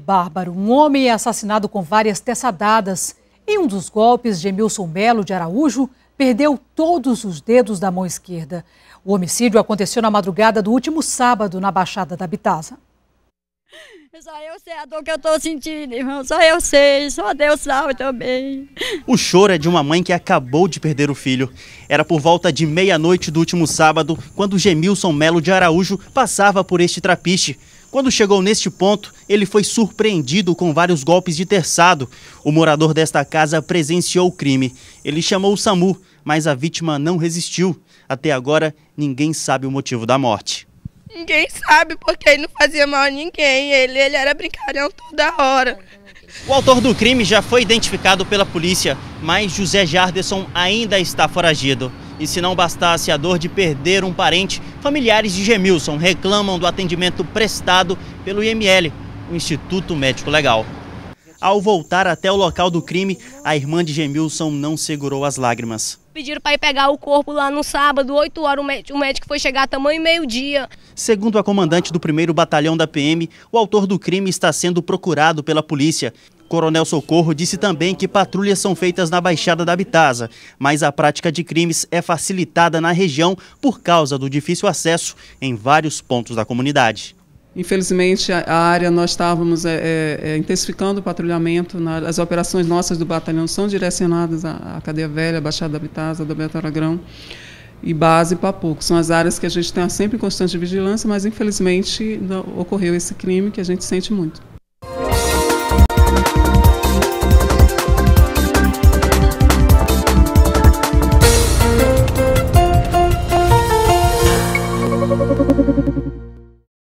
bárbaro. Um homem é assassinado com várias teçadadas. Em um dos golpes, Gemilson Melo de Araújo perdeu todos os dedos da mão esquerda. O homicídio aconteceu na madrugada do último sábado, na Baixada da Bitasa. Só eu sei a dor que eu tô sentindo, irmão. Só eu sei, só Deus sabe também. O choro é de uma mãe que acabou de perder o filho. Era por volta de meia-noite do último sábado, quando Gemilson Melo de Araújo passava por este trapiche. Quando chegou neste ponto, ele foi surpreendido com vários golpes de terçado. O morador desta casa presenciou o crime. Ele chamou o SAMU, mas a vítima não resistiu. Até agora, ninguém sabe o motivo da morte. Ninguém sabe, porque ele não fazia mal a ninguém. Ele era brincalhão toda hora. O autor do crime já foi identificado pela polícia, mas José Jarderson ainda está foragido. E se não bastasse a dor de perder um parente, familiares de Gemilson reclamam do atendimento prestado pelo IML, o Instituto Médico Legal. Ao voltar até o local do crime, a irmã de Gemilson não segurou as lágrimas. Pediram para ir pegar o corpo lá no sábado, 8 horas, o médico foi chegar tamanho meio-dia. Segundo a comandante do 1º Batalhão da PM, o autor do crime está sendo procurado pela polícia. Coronel Socorro disse também que patrulhas são feitas na Baixada da Bitasa, mas a prática de crimes é facilitada na região por causa do difícil acesso em vários pontos da comunidade. Infelizmente, a área nós estávamos intensificando o patrulhamento. As operações nossas do batalhão são direcionadas à Cadeia Velha, Baixada da Bitasa, do Beto Aragão e Base e Papuco. São as áreas que a gente tem sempre em constante vigilância, mas infelizmente ocorreu esse crime que a gente sente muito.